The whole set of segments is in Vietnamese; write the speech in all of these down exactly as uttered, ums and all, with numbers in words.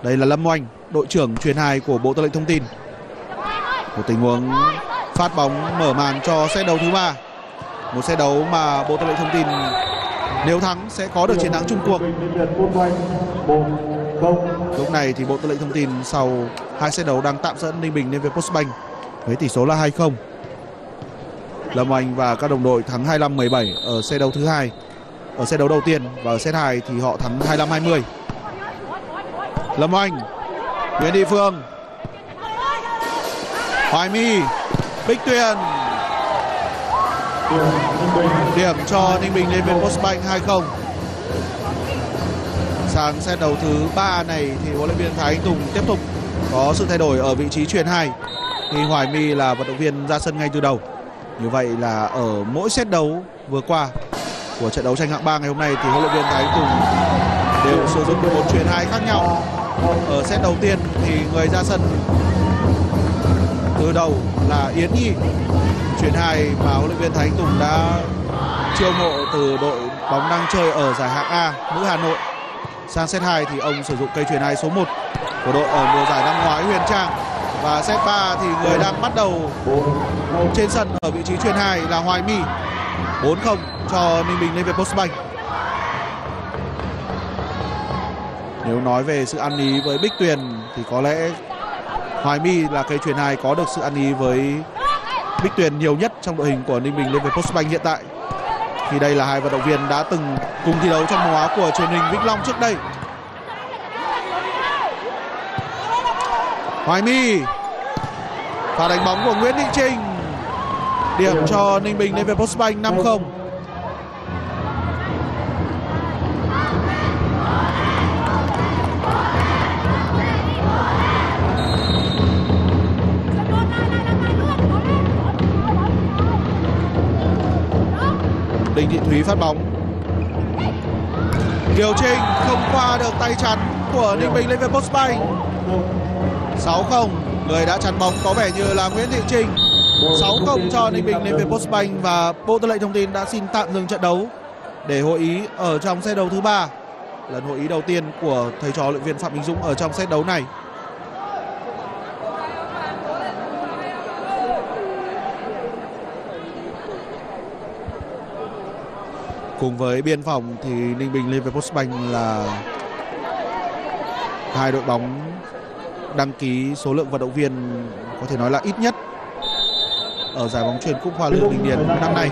Đây là Lâm Oanh, đội trưởng truyền hài của Bộ Tư lệnh Thông tin. Một tình huống phát bóng mở màn cho set đấu thứ ba. Một set đấu mà Bộ Tư lệnh Thông tin nếu thắng sẽ có được chiến thắng chung cuộc. Lúc này thì Bộ Tư lệnh Thông tin sau hai set đấu đang tạm dẫn Ninh Bình lên với Postbank với tỷ số là hai không. Lâm Oanh và các đồng đội thắng hai mươi lăm mười bảy ở set đấu thứ hai. Ở set đấu đầu tiên và ở set hai thì họ thắng hai mươi lăm hai mươi. Lâm Oanh, Nguyễn Thị Phương, Hoài My, Bích Tuyền. Điểm cho Ninh Bình lên với Postbank hai không. Sang set đấu thứ ba này thì huấn luyện viên Thái Anh Tùng tiếp tục có sự thay đổi ở vị trí chuyền hai khi Hoài My là vận động viên ra sân ngay từ đầu. Như vậy là ở mỗi set đấu vừa qua của trận đấu tranh hạng ba ngày hôm nay thì huấn luyện viên Thái Anh Tùng đều sử dụng một chuyền hai khác nhau. Ở set đầu tiên thì người ra sân từ đầu là Yến Nhi, chuyền hai mà huấn luyện viên Thái Anh Tùng đã chiêu mộ từ đội bóng đang chơi ở giải hạng A nữ Hà Nội. Sang set hai thì ông sử dụng cây chuyền hai số một của đội ở mùa giải năm ngoái Huyền Trang. Và set ba thì người đang bắt đầu trên sân ở vị trí chuyền hai là Hoài My. bốn không cho Ninh Bình lên về Postbank. Nếu nói về sự ăn ý với Bích Tuyền thì có lẽ Hoài My là cây chuyền hai có được sự ăn ý với Bích Tuyền nhiều nhất trong đội hình của Ninh Bình lên về Postbank hiện tại. Thì đây là hai vận động viên đã từng cùng thi đấu trong màu áo của truyền hình Vĩnh Long trước đây. Hoài My, pha đánh bóng của Nguyễn Thị Trinh. Điểm cho Ninh Bình lên về Postbank năm không. Đinh Thị Thúy phát bóng. Kiều Trinh không qua được tay chắn của Ninh Bình lên về Postbank. sáu không. Người đã chắn bóng có vẻ như là Nguyễn Thị Trinh. sáu không cho Ninh Bình lên về Postbank và Bộ Tư lệnh Thông tin đã xin tạm dừng trận đấu để hội ý ở trong set đấu thứ ba. Lần hội ý đầu tiên của thầy trò luyện viên Phạm Minh Dũng ở trong set đấu này. Cùng với Biên Phòng thì Ninh Bình lên với Postbank là hai đội bóng đăng ký số lượng vận động viên có thể nói là ít nhất ở giải bóng chuyền Cúp Hoa Lư Bình Điền năm nay.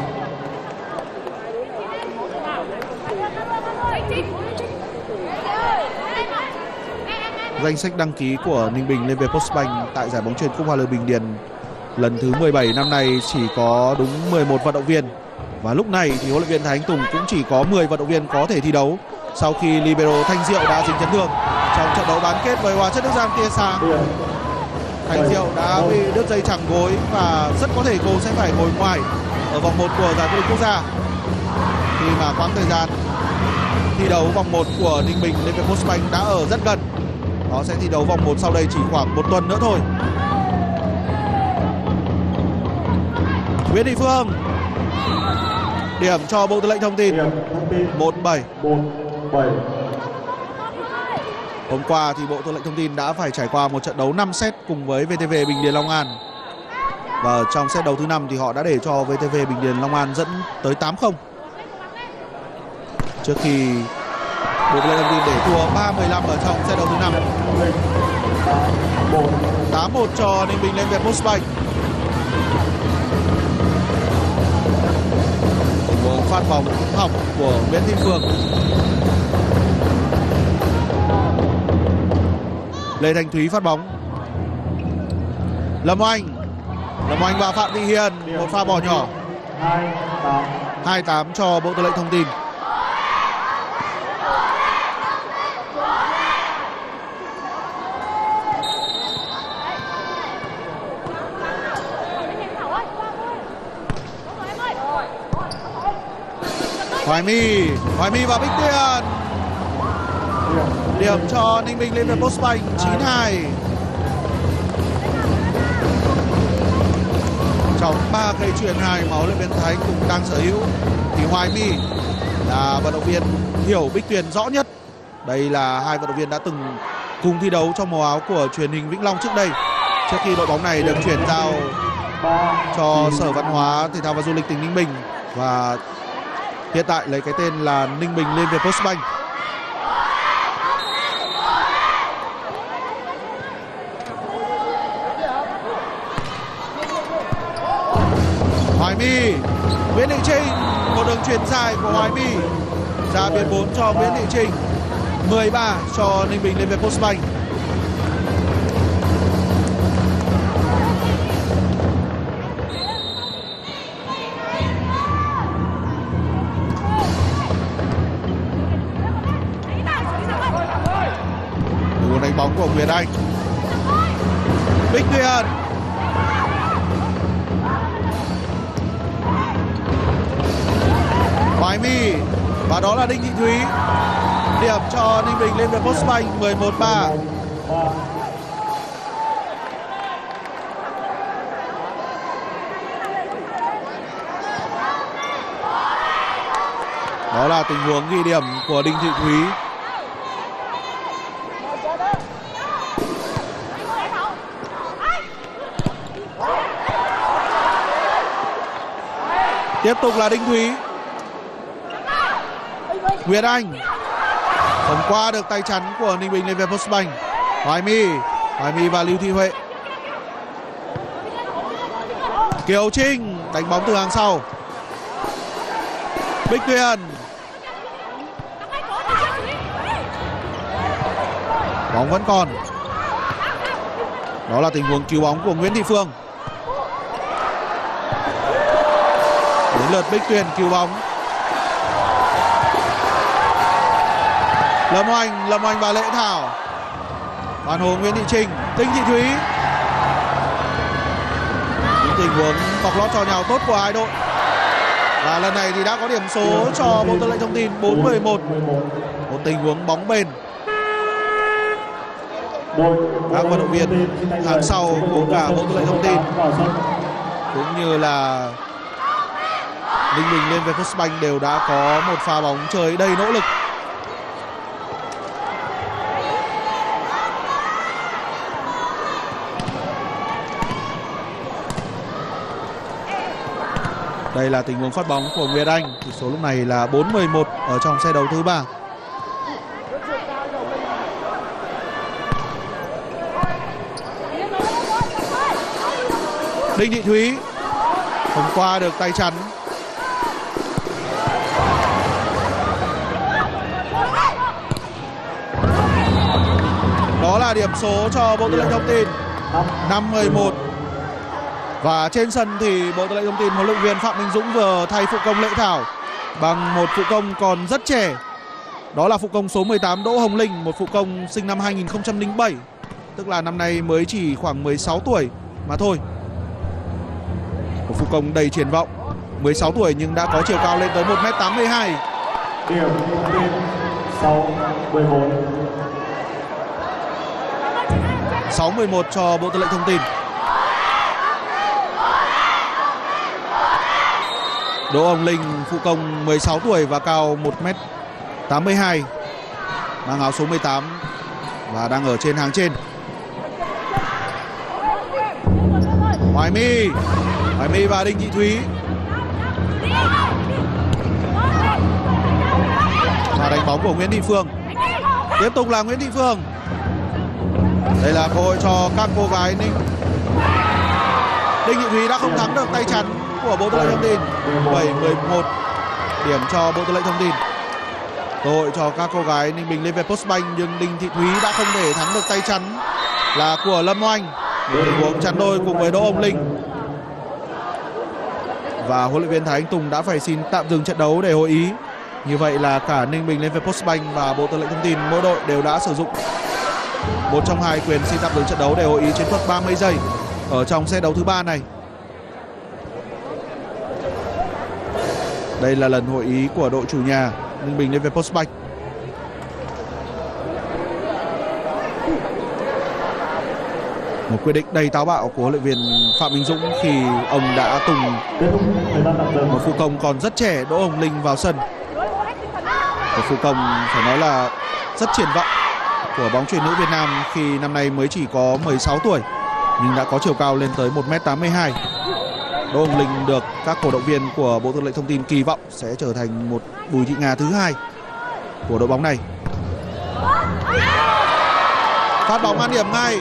Danh sách đăng ký của Ninh Bình lên về Postbank tại giải bóng chuyền Cúp Hoa Lư Bình Điền lần thứ mười bảy năm nay chỉ có đúng mười một vận động viên. Và lúc này thì huấn luyện viên Thái Anh Tùng cũng chỉ có mười vận động viên có thể thi đấu sau khi libero Thanh Diệu đã dính chấn thương trong trận đấu bán kết với Hóa Chất Đức Giang tia sáng. Thanh Diệu đã bị đứt dây chằng gối và rất có thể cô sẽ phải ngồi ngoài ở vòng một của giải vô địch quốc gia khi mà quãng thời gian thi đấu vòng một của Ninh Bình lên với Postbank đã ở rất gần. Nó sẽ thi đấu vòng một sau đây chỉ khoảng một tuần nữa thôi. Nguyễn Thị Phương, điểm cho Bộ Tư lệnh Thông tin một bảy. Hôm qua thì Bộ Tư lệnh Thông tin đã phải trải qua một trận đấu năm set cùng với vê tê vê Bình Điền Long An. Và trong set đấu thứ năm thì họ đã để cho vê tê vê Bình Điền Long An dẫn tới tám không. Trước khi Bộ Tư lệnh Thông tin để thua ba mười lăm ở trong set đấu thứ năm. tám một cho Ninh Bình lên về Postbank. Phát bóng hỏng của Nguyễn Thị Phương. Lê Thanh Thúy phát bóng. Lâm Oanh, Lâm Oanh và Phạm Thị Hiền, một pha bỏ nhỏ. hai tám cho Bộ Tư lệnh Thông tin. Hoài My, Hoài My và Bích Tuyền. Điểm cho Ninh Bình lên về Postbank chín hai. Trong ba cây chuyền hai mà huấn luyện viên Thái cũng đang sở hữu thì Hoài My là vận động viên hiểu Bích Tuyền rõ nhất. Đây là hai vận động viên đã từng cùng thi đấu trong màu áo của truyền hình Vĩnh Long trước đây, trước khi đội bóng này được chuyển giao cho Sở Văn hóa Thể thao và Du lịch tỉnh Ninh Bình và hiện tại lấy cái tên là Ninh Bình Liên Việt Postbank. Hoài My, Nguyễn Thị Trinh, một đường chuyền dài của Hoài My ra biên bốn cho Nguyễn Thị Trinh. mười ba cho Ninh Bình Liên Việt Postbank. Cú đánh bóng của Nguyệt Anh. Bích Tuyền. Hoài My và đó là Đinh Thị Thúy. Điểm cho Ninh Bình Liên Việt Postbank mười một ba. Đó là tình huống ghi điểm của Đinh Thị Thúy. Tiếp tục là Đinh Thúy. Nguyệt Anh không qua được tay chắn của Ninh Bình Liên Việt Postbank. Hoài My, Hoài My và Lưu Thị Huệ. Kiều Trinh đánh bóng từ hàng sau. Bích Tuyền. Bóng vẫn còn. Đó là tình huống cứu bóng của Nguyễn Thị Phương. Đến lượt Bích Tuyền cứu bóng. Lâm Oanh, Lâm Oanh và Lệ Thảo. Bàn hồ Nguyễn Thị Trinh, Đinh Thị Thúy. Những tình huống bọc lót cho nhau tốt của hai đội. Và lần này thì đã có điểm số cho Bộ Tư lệnh Thông tin bốn mười một. Một tình huống bóng bền. Các vận động viên hàng sau của cả Bộ Tư lệnh Thông tin cũng như là Ninh Bình Liên Việt Postbank đều đã có một pha bóng chơi đầy nỗ lực. Đây là tình huống phát bóng của Nguyệt Anh. Tỷ số lúc này là bốn mười một ở trong set đấu thứ ba. Đinh Thị Thúy không qua được tay chắn. Đó là điểm số cho Bộ Tư lệnh Thông tin năm mười một. Và trên sân thì Bộ Tư lệnh Thông tin huấn luyện viên Phạm Minh Dũng vừa thay phụ công Lệ Thảo bằng một phụ công còn rất trẻ. Đó là phụ công số mười tám Đỗ Hồng Linh, một phụ công sinh năm hai nghìn không trăm lẻ bảy, tức là năm nay mới chỉ khoảng mười sáu tuổi mà thôi. Một phụ công đầy triển vọng, mười sáu tuổi nhưng đã có chiều cao lên tới một mét tám mươi hai. Điểm sáu mười một. sáu mười một cho Bộ Tư lệnh Thông tin. Đỗ Hồng Linh phụ công mười sáu tuổi và cao một mét tám mươi hai, mang áo số mười tám và đang ở trên hàng trên. Hoài My, Hoài My và Đinh Thị Thúy. Và đánh bóng của Nguyễn Thị Phương. Tiếp tục là Nguyễn Thị Phương. Đây là cơ hội cho các cô gái Ninh. Đinh Thị Thúy đã không thắng được tay chắn của Bộ Tư lệnh Thông tin. bảy mười một điểm cho Bộ Tư lệnh Thông tin. Cơ hội cho các cô gái Ninh Bình Liên Việt Postbank nhưng Đinh Thị Thúy đã không thể thắng được tay chắn là của Lâm Oanh. Tình huống chắn đôi cùng với Đỗ Hồng Linh. Và huấn luyện viên Thái Anh Tùng đã phải xin tạm dừng trận đấu để hội ý. Như vậy là cả Ninh Bình Liên Việt Postbank và Bộ Tư lệnh Thông tin mỗi đội đều đã sử dụng một trong hai quyền xin tạm dừng trận đấu để hội ý chiến thuật ba mươi giây ở trong set đấu thứ ba này. Đây là lần hội ý của đội chủ nhà Ninh Bình Liên Việt Postbank. Một quyết định đầy táo bạo của huấn luyện viên Phạm Minh Dũng khi ông đã tung một phụ công còn rất trẻ Đỗ Hồng Linh vào sân. Một phụ công phải nói là rất triển vọng. của bóng chuyền nữ Việt Nam khi năm nay mới chỉ có mười sáu tuổi nhưng đã có chiều cao lên tới một mét tám mươi hai. Đỗ Hồng Linh được các cổ động viên của Bộ Tư lệnh Thông tin kỳ vọng sẽ trở thành một Bùi Thị Nga thứ hai của đội bóng này. Phát bóng ăn điểm ngay.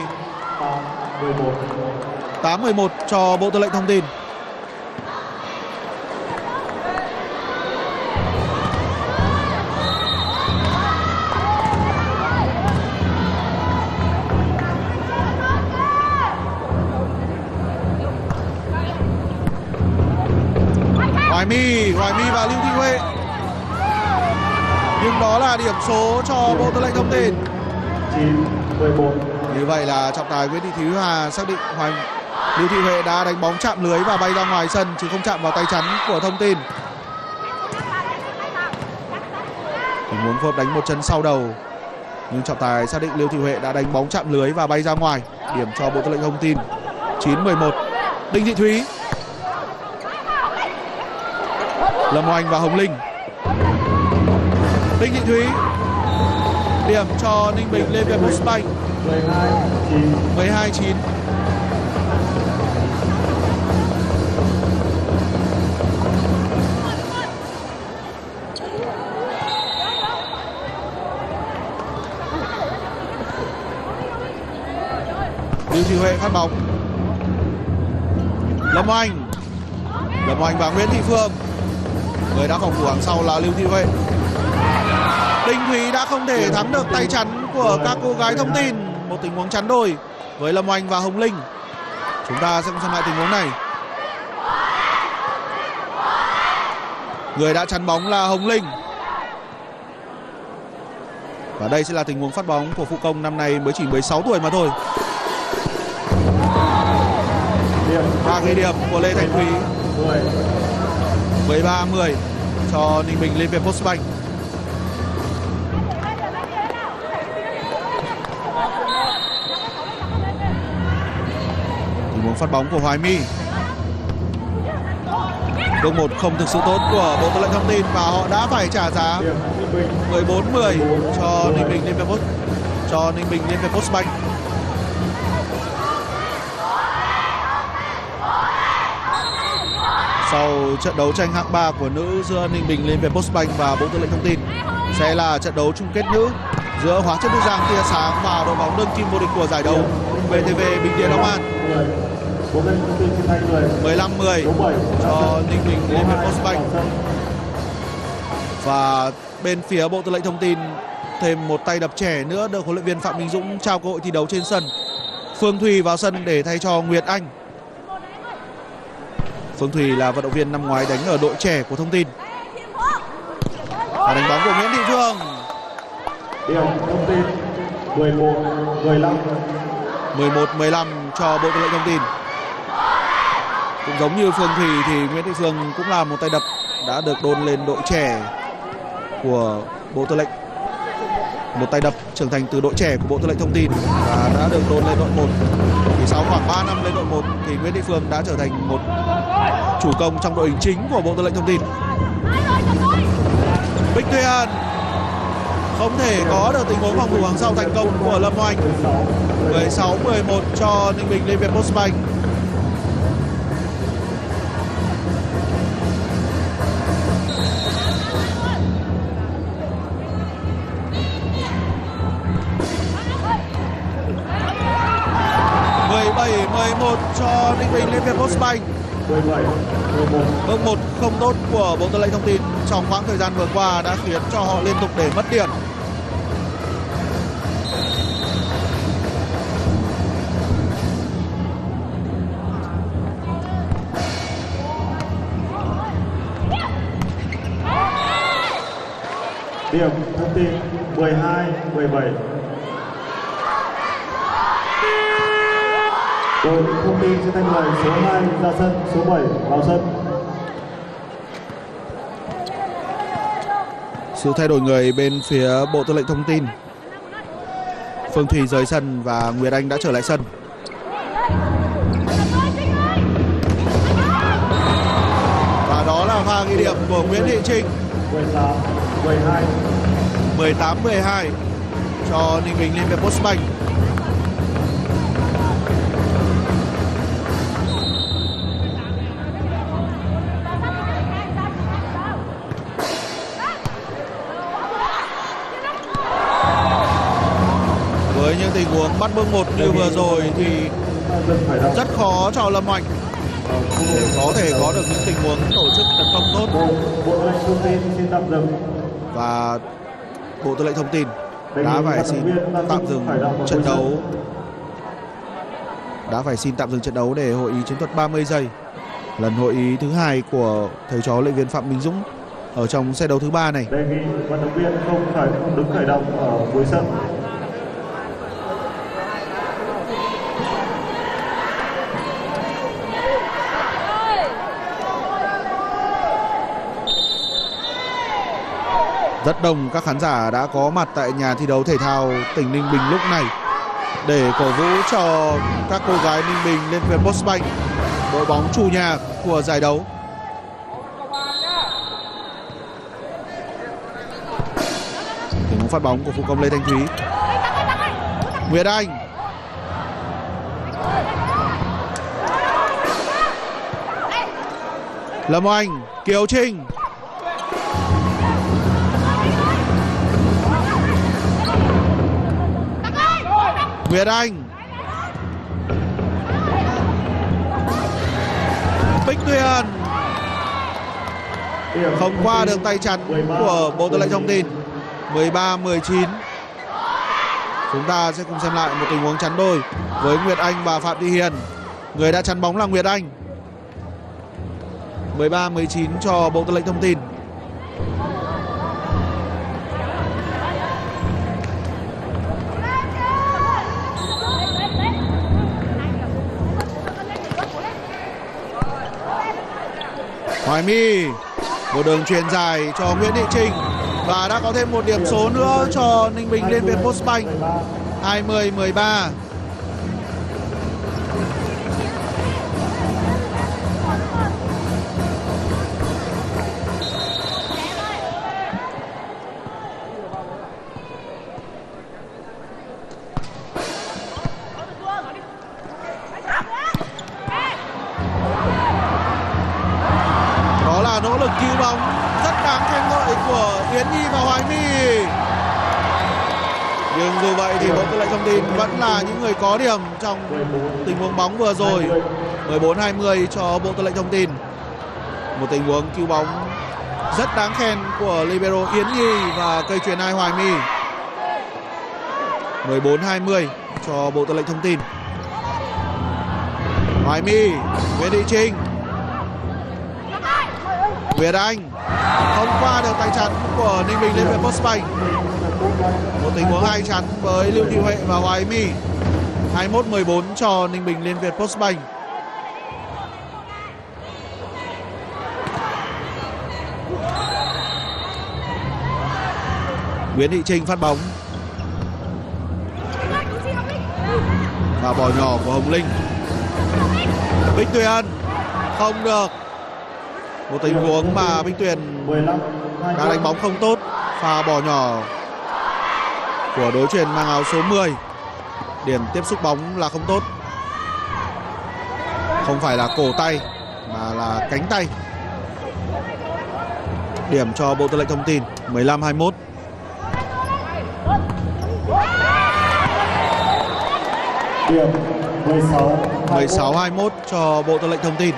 tám mười một cho Bộ Tư lệnh Thông tin. Hoài My, Hoài My và Lưu Thị Huệ. Nhưng đó là điểm số cho Bộ Tư lệnh Thông tin. chín mười một. Như vậy là trọng tài Nguyễn Thị Thúy Hà xác định Hoài Lưu Thị Huệ đã đánh bóng chạm lưới và bay ra ngoài sân chứ không chạm vào tay chắn của Thông tin. Tình huống phối hợp đánh một chân sau đầu nhưng trọng tài xác định Lưu Thị Huệ đã đánh bóng chạm lưới và bay ra ngoài. Điểm cho Bộ Tư lệnh Thông tin. chín mười một. Đinh Thị Thúy, Lâm Oanh và Hồng Linh. Đinh Thị Thúy, điểm cho Ninh Bình lên về Postbank. mười hai chín. Lưu Thị Huệ phát bóng. Lâm Oanh, Lâm Oanh và Nguyễn Thị Phương. Người đã phòng thủ hàng sau là Lưu Thị Huệ. Đinh Thúy đã không thể thắng được tay chắn của các cô gái Thông tin. Một tình huống chắn đôi với Lâm Oanh và Hồng Linh. Chúng ta sẽ xem lại tình huống này. Người đã chắn bóng là Hồng Linh. Và đây sẽ là tình huống phát bóng của phụ công năm nay mới chỉ mười sáu tuổi mà thôi. Và ghi điểm của Lê Thanh Thúy. mười ba mười cho Ninh Bình lên về Postbank. Tình huống phát bóng của Hoài My. Bước một không thực sự tốt của Bộ Tư lệnh Thông tin và họ đã phải trả giá. Mười bốn mười cho Ninh Bình lên về Post cho Ninh Bình lên về Postbank. Sau trận đấu tranh hạng ba của nữ giữa Ninh Bình lên về Postbank và Bộ Tư lệnh Thông tin sẽ là trận đấu chung kết nữ giữa Hóa chất Đức Giang tia sáng và đội bóng đương kim vô địch của giải đấu vê tê vê Bình Điền Long An. mười lăm mười cho Ninh Bình lên về Postbank. Và bên phía Bộ Tư lệnh Thông tin thêm một tay đập trẻ nữa được huấn luyện viên Phạm Minh Dũng trao cơ hội thi đấu trên sân. Phương Thùy vào sân để thay cho Nguyệt Anh. Phương Thùy là vận động viên năm ngoái đánh ở đội trẻ của Thông tin. Và đánh bóng của Nguyễn Thị Phương. Điểm Thông tin mười một mười lăm. mười một mười lăm cho Bộ Tư lệnh Thông tin. Cũng giống như Phương Thùy thì Nguyễn Thị Phương cũng là một tay đập đã được đôn lên đội trẻ của Bộ Tư lệnh. Một tay đập trưởng thành từ đội trẻ của Bộ Tư lệnh Thông tin và đã được đôn lên đội một. Thì sau khoảng ba năm lên đội một thì Nguyễn Thị Phương đã trở thành một chủ công trong đội hình chính của Bộ Tư lệnh Thông tin. Bích Tuyên không thể có được tình huống phòng thủ hàng sau thành công của Lâm Oanh. mười sáu mười một cho Ninh Bình lên về Postbank. mười bảy mười một cho Ninh Bình lên về Postbank. Bước một không tốt của Bộ Tư lệnh Thông tin trong khoảng thời gian vừa qua đã khiến cho họ liên tục để mất điểm. Điểm Thông tin mười hai mười bảy. Đội Thông tin sẽ thay người số hai ra sân, số bảy vào sân. Sự thay đổi người bên phía Bộ Tư lệnh Thông tin. Phương Thùy rời sân và Nguyệt Anh đã trở lại sân. Và đó là pha ghi điểm của Nguyễn Thị Trinh. mười tám mười hai. mười tám mười hai. cho Ninh Bình Liên Việt Postbank. Với những tình huống bắt bước một như vừa rồi thì rất khó cho Lâm Oanh để có thể có được những tình huống tổ chức tấn công tốt. Bộ Tư lệnh Thông tin xin tạm dừng. Và Bộ Tư lệnh Thông tin đã phải xin tạm dừng trận đấu đã phải xin tạm dừng trận đấu để hội ý chiến thuật ba mươi giây. Lần hội ý thứ hai của thầy trò huấn luyện viên Phạm Minh Dũng ở trong set đấu thứ ba này. Đề nghị vận động viên không phải không đứng khởi động ở cuối sân. Rất đông các khán giả đã có mặt tại nhà thi đấu thể thao tỉnh Ninh Bình lúc này để cổ vũ cho các cô gái Ninh Bình Liên Việt Postbank, đội bóng chủ nhà của giải đấu. Tình huống phát bóng của phụ công Lê Thanh Thúy. Nguyệt Anh. Lâm Oanh, Kiều Trinh. Nguyệt Anh. Bích Tuyền không qua được tay chắn của Bộ Tư lệnh Thông tin. Mười ba mười chín. Chúng ta sẽ cùng xem lại một tình huống chắn đôi với Nguyệt Anh và Phạm Thị Hiền. Người đã chắn bóng là Nguyệt Anh. Mười ba mười chín cho Bộ Tư lệnh Thông tin. Hoài My, một đường chuyền dài cho Nguyễn Thị Trinh và đã có thêm một điểm số nữa cho Ninh Bình Liên Việt Postbank. Hai mươi mười ba. Nỗ lực cứu bóng rất đáng khen ngợi của Yến Nhi và Hoài My. Nhưng dù vậy thì Bộ Tư lệnh Thông tin vẫn là những người có điểm trong tình huống bóng vừa rồi. Mười bốn hai mươi cho Bộ Tư lệnh Thông tin. Một tình huống cứu bóng rất đáng khen của libero Yến Nhi và cây chuyền hai Hoài My. Mười bốn hai mươi cho Bộ Tư lệnh Thông tin. Hoài My, Nguyễn Thị Trinh. Nguyệt Anh không qua được tay chắn của Ninh Bình Liên Việt Postbank. Một tình huống hai chắn với Lưu Thị Huệ và Hoài My. Hai mươi mốt mười bốn cho Ninh Bình Liên Việt Postbank. Nguyễn Thị Trinh phát bóng và bỏ nhỏ của Hồng Linh. Bích Tuyền không được. Một tình huống mà Bích Tuyền đã đánh bóng không tốt. Pha bỏ nhỏ của đối chuyền mang áo số mười. Điểm tiếp xúc bóng là không tốt. Không phải là cổ tay mà là cánh tay. Điểm cho Bộ Tư lệnh Thông tin. Mười lăm hai mươi mốt. Điểm mười sáu hai mươi mốt cho Bộ Tư lệnh Thông tin.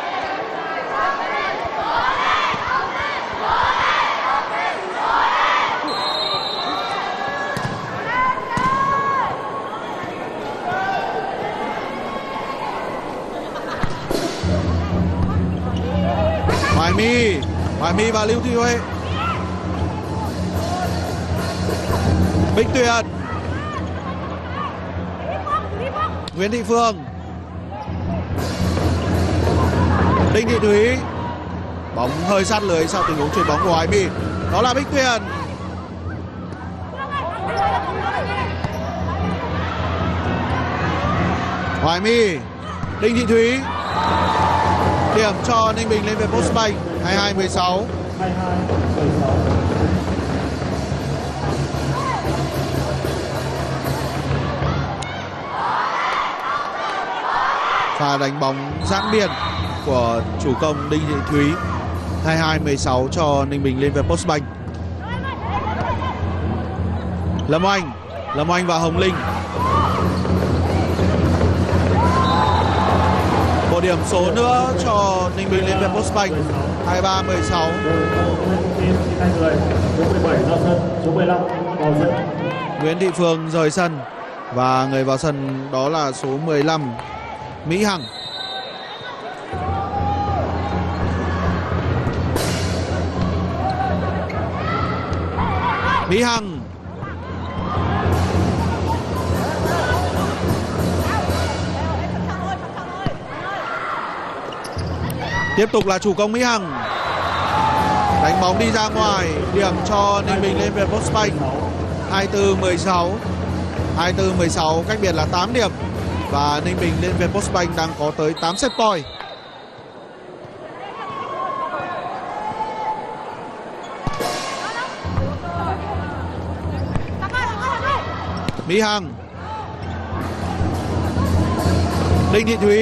Hoài My, Hoài My và Lưu Thị Huệ. Bích Tuyền. Nguyễn Thị Phương. Đinh Thị Thúy. Bóng hơi sát lưới sau tình huống chuyền bóng của Hoài My. Đó là Bích Tuyền. Hoài My, Đinh Thị Thúy. Điểm cho Ninh Bình Liên Việt Postbank. Hai mươi hai mười sáu. Pha đánh bóng giãn biên của chủ công Đinh Thị Thúy. hai mươi hai mười sáu cho Ninh Bình lên về Postbank. Lâm Oanh, Lâm Oanh và Hồng Linh. Một điểm số nữa cho Ninh Bình lên về Postbank. hai mươi ba mười sáu. Nguyễn Thị Phương rời sân và người vào sân đó là số mười lăm Mỹ Hằng. Mỹ Hằng. Tiếp tục là chủ công Mỹ Hằng. Đánh bóng đi ra ngoài, điểm cho Ninh Bình lên về Postbank. hai mươi tư mười sáu. hai mươi tư mười sáu, cách biệt là tám điểm. Và Ninh Bình lên về Postbank đang có tới tám set point. Mỹ Hằng. Đinh Thị Thúy.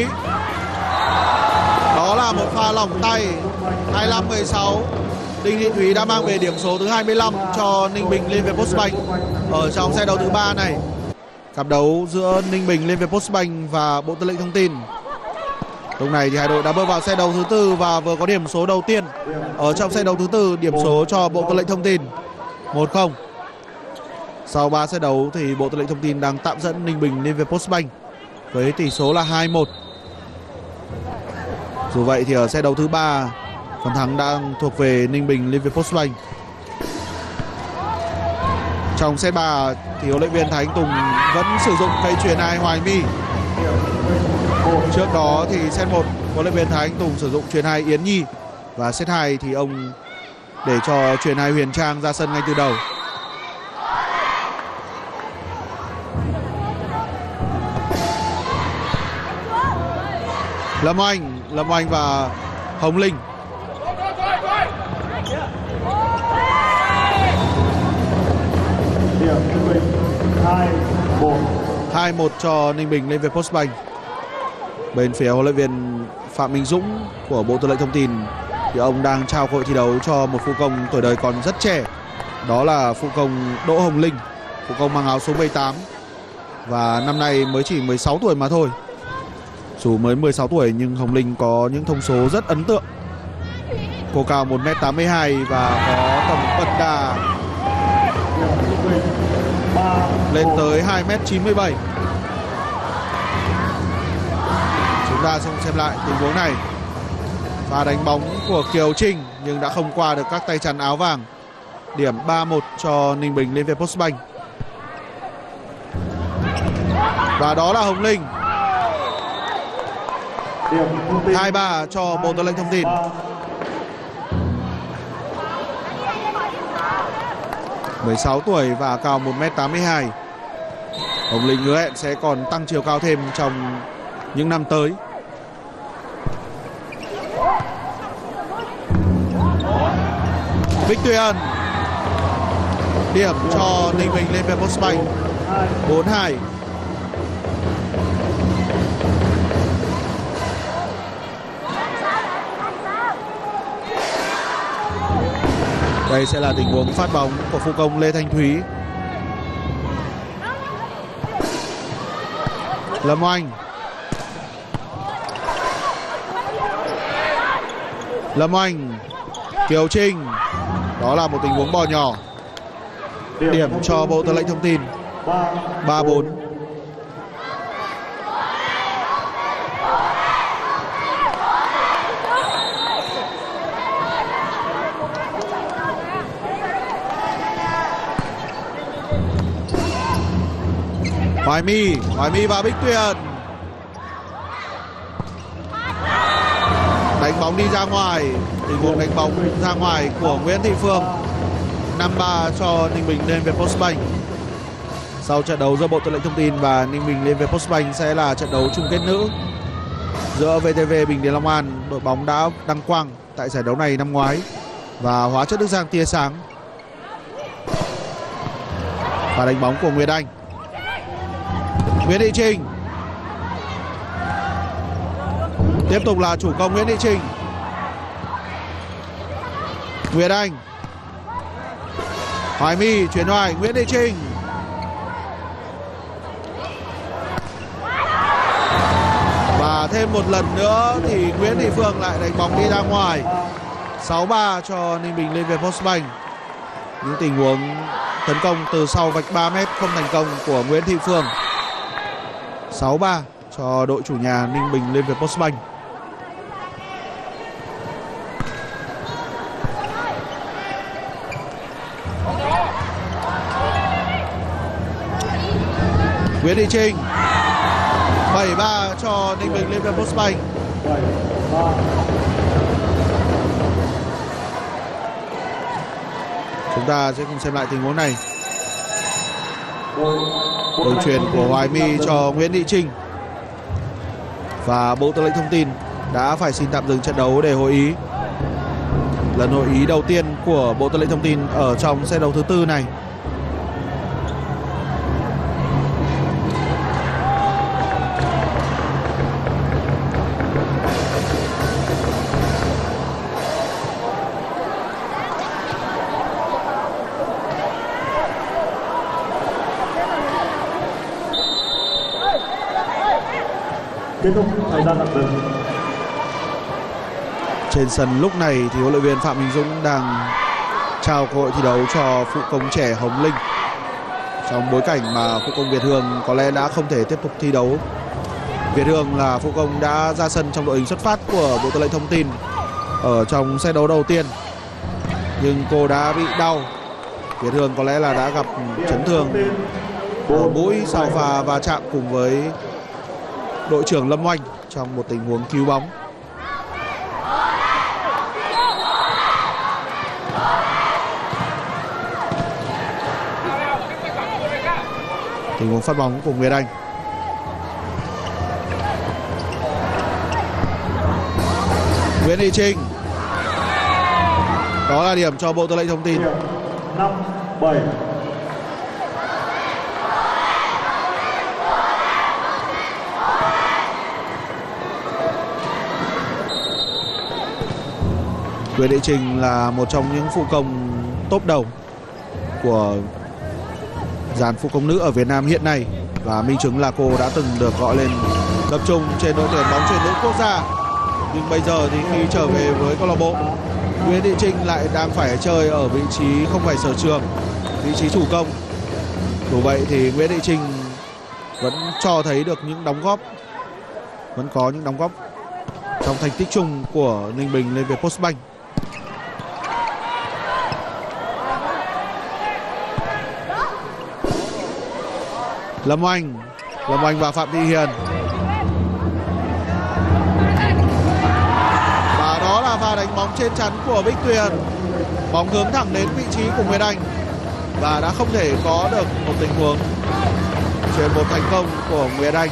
Đó là một pha lỏng tay. hai mươi lăm mười sáu. Đinh Thị Thúy đã mang về điểm số thứ hai mươi lăm cho Ninh Bình lên về Postbank ở trong set đấu thứ ba này. Cặp đấu giữa Ninh Bình lên về Postbank và Bộ Tư lệnh Thông tin. Lúc này thì hai đội đã bước vào set đấu thứ tư và vừa có điểm số đầu tiên ở trong set đấu thứ tư, điểm số cho Bộ Tư lệnh Thông tin một không. Sau ba set đấu thì Bộ Tư lệnh Thông tin đang tạm dẫn Ninh Bình lên về Postbank với tỷ số là hai một. Dù vậy thì ở set đấu thứ ba, phần thắng đang thuộc về Ninh Bình lên về Postbank. Trong set ba thì huấn luyện viên Thái Anh Tùng vẫn sử dụng cây chuyền hai Hoài My. Trước đó thì set một huấn luyện viên Thái Anh Tùng sử dụng chuyền hai Yến Nhi, và set hai thì ông để cho chuyền hai Huyền Trang ra sân ngay từ đầu. Lâm Oanh, Lâm Oanh và Hồng Linh. hai một cho Ninh Bình lên về Postbank. Bên phía huấn luyện viên Phạm Minh Dũng của Bộ Tư lệnh Thông tin thì ông đang trao cơ hội thi đấu cho một phụ công tuổi đời còn rất trẻ. Đó là phụ công Đỗ Hồng Linh, phụ công mang áo số mười tám, và năm nay mới chỉ mười sáu tuổi mà thôi. Dù mới mười sáu tuổi nhưng Hồng Linh có những thông số rất ấn tượng. Cô cao một mét tám mươi hai và có tầm bật đà lên tới hai mét chín mươi bảy. Chúng ta sẽ xem lại tình huống này. Và đánh bóng của Kiều Trinh nhưng đã không qua được các tay chắn áo vàng. Điểm ba một cho Ninh Bình lên về Postbank. Và đó là Hồng Linh. hai ba cho Bộ Tư lệnh Thông tin. mười sáu tuổi và cao một mét tám mươi hai. Hồng Linh hứa hẹn sẽ còn tăng chiều cao thêm trong những năm tới. Bích Tuyên. Điểm cho Ninh Bình lên về Postbank. bốn hai. Đây sẽ là tình huống phát bóng của phụ công Lê Thanh Thúy. Lâm Oanh. Lâm Oanh. Kiều Trinh. Đó là một tình huống bò nhỏ. Điểm cho Bộ Tư lệnh Thông tin. ba bốn. Hoài My, Hoài My và Bích Tuyên. Đánh bóng đi ra ngoài. Tình huống đánh bóng ra ngoài của Nguyễn Thị Phương. năm ba cho Ninh Bình lên về Postbank. Sau trận đấu giữa Bộ Tư lệnh Thông tin và Ninh Bình lên về Postbank sẽ là trận đấu chung kết nữ giữa vê tê vê Bình Điền Long An, đội bóng đã đăng quang tại giải đấu này năm ngoái, và Hóa Chất Đức Giang tia sáng. Và đánh bóng của Nguyệt Anh. Nguyễn Thị Trinh. Tiếp tục là chủ công Nguyễn Thị Trinh. Nguyệt Anh. Hoài My chuyển hoài Nguyễn Thị Trinh. Và thêm một lần nữa thì Nguyễn Thị Phương lại đánh bóng đi ra ngoài. Sáu ba cho Ninh Bình lên về Postbank. Những tình huống tấn công từ sau vạch ba mét không thành công của Nguyễn Thị Phương. Sáu ba cho đội chủ nhà Ninh Bình lên về Postbank. Nguyễn Thị Trinh. Bảy ba cho Ninh Bình lên về Postbank. Chúng ta sẽ cùng xem lại tình huống này. Đường truyền của Hoài My cho Nguyễn Thị Trinh. Và Bộ Tư lệnh Thông tin đã phải xin tạm dừng trận đấu để hội ý. Lần hội ý đầu tiên của Bộ Tư lệnh Thông tin ở trong set đấu thứ tư này. Kết thúc thời gian tạm dừng. Trên sân lúc này thì huấn luyện viên Phạm Minh Dũng đang trao cơ hội thi đấu cho phụ công trẻ Hồng Linh, trong bối cảnh mà phụ công Việt Hương có lẽ đã không thể tiếp tục thi đấu. Việt Hương là phụ công đã ra sân trong đội hình xuất phát của Bộ Tư lệnh Thông tin ở trong set đấu đầu tiên, nhưng cô đã bị đau. Việt Hương có lẽ là đã gặp chấn thương ở mũi sau pha va chạm cùng với đội trưởng Lâm Oanh trong một tình huống cứu bóng. Tình huống phát bóng của Nguyệt Anh. Nguyễn Thị Trinh. Đó là điểm cho Bộ Tư lệnh Thông tin. năm bảy. Nguyễn Thị Trinh là một trong những phụ công top đầu của dàn phụ công nữ ở Việt Nam hiện nay, và minh chứng là cô đã từng được gọi lên tập trung trên đội tuyển bóng chuyền nữ quốc gia. Nhưng bây giờ thì khi trở về với câu lạc bộ, Nguyễn Thị Trinh lại đang phải chơi ở vị trí không phải sở trường, vị trí chủ công. Dù vậy thì Nguyễn Thị Trinh vẫn cho thấy được những đóng góp, vẫn có những đóng góp trong thành tích chung của Ninh Bình lên về Postbank. Lâm Oanh, Lâm Oanh và Phạm Thị Hiền. Và đó là pha đánh bóng trên chắn của Bích Tuyền. Bóng hướng thẳng đến vị trí của Nguyệt Anh và đã không thể có được một tình huống chuyền một thành công của Nguyệt Anh.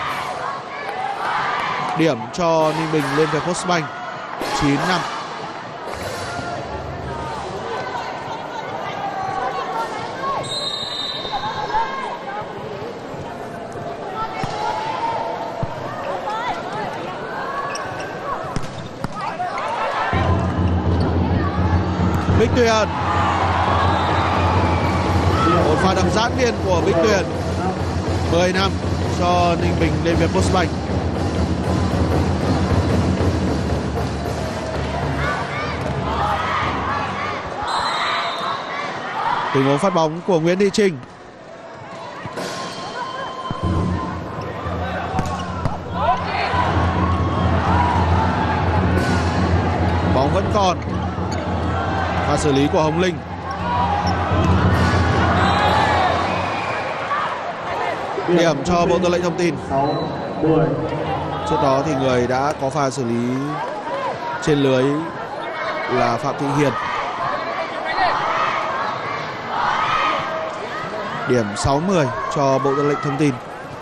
Điểm cho Ninh Bình lên về Postbank chín năm. Bích Tuyền. Một pha đập giãn biên của Bích Tuyền. mười năm cho Ninh Bình lên về Postbank. Tình huống phát bóng của Nguyễn Thị Trinh. Bóng vẫn còn. Và xử lý của Hồng Linh. Điểm cho Bộ Tư lệnh Thông tin. Trước đó thì người đã có pha xử lý trên lưới là Phạm Thị Hiền. Điểm sáu mươi cho Bộ Tư lệnh Thông tin.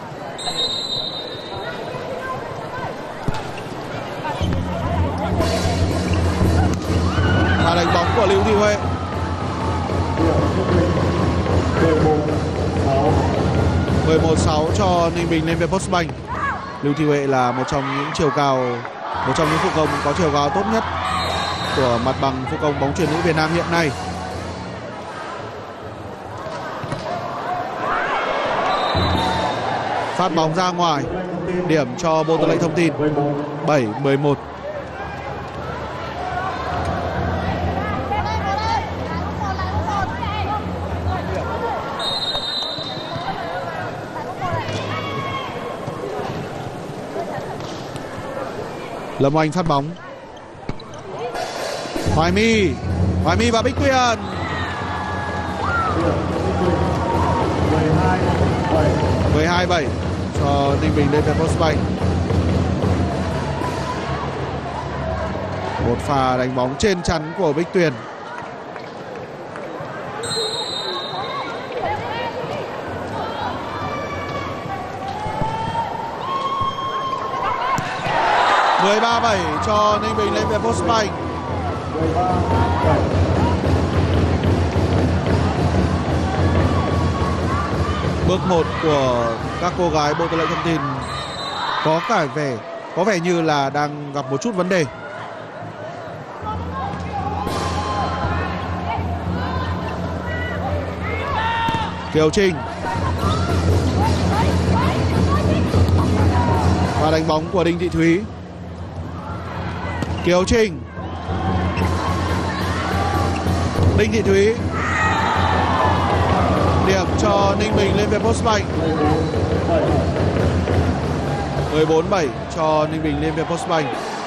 Và đánh bóng của Lưu Thị Huệ. mười một sáu cho Ninh Bình lên về Postbank. Lưu Thị Huệ là một trong những chiều cao một trong những phụ công có chiều cao tốt nhất của mặt bằng phụ công bóng chuyền nữ Việt Nam hiện nay. Phát bóng ra ngoài, điểm cho Bộ Tư lệnh Thông tin. Bảy mười một. Lâm Oanh phát bóng. Hoài My, Hoài My và Bích Tuyền. mười hai bảy cho Ninh Bình lên về Postbank. Một pha đánh bóng trên chắn của Bích Tuyền. mười ba bảy cho Ninh Bình lên về Postbank. Bước một của các cô gái Bộ Tư lệnh Thông tin có cả vẻ có vẻ như là đang gặp một chút vấn đề. Kiều Trinh và đánh bóng của Đinh Thị Thúy. Kiều Trinh, Đinh Thị Thúy, điểm cho Ninh Bình lên về Postbank. mười bốn bảy cho Ninh Bình lên về Postbank.